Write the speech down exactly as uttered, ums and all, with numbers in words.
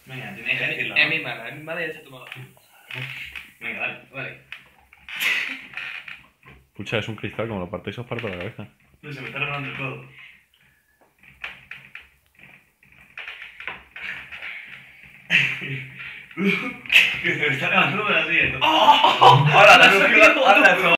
Venga, tienes que decirlo, Es ¿no? mi mala, es mi mala y ya se ha tomado. Venga, dale. Vale. Escucha, es un cristal, como lo partéis os parto la cabeza. No, se me está regalando el codo. Que se me está levantando la silla. ¡Oh! Ahora, la